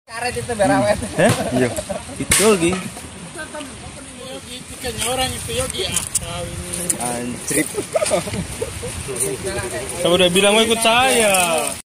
Karet itu berawet. Iya. Itu lagi. Orang itu Yogi Anjrit. Saya udah bilang mau ikut saya.